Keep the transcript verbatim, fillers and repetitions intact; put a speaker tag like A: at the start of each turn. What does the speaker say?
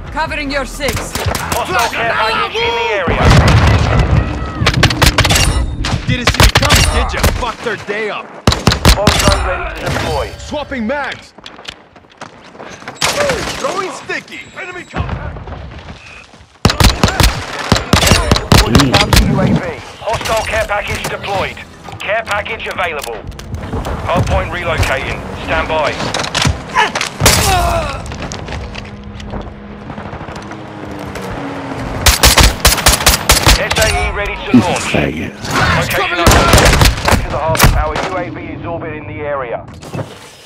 A: Covering your six.
B: Hostile care package in the area.
C: Didn't see you coming, did ya? Fucked their day up.
B: Bomb drone ready to deploy.
C: Swapping mags. Throwing sticky. Enemy contact.
B: U A V. Hostile care package deployed. Care package available. Hardpoint relocating. Stand by. S A E ready to launch. Location updated. Back to the harbor. Our U A V is orbiting the area.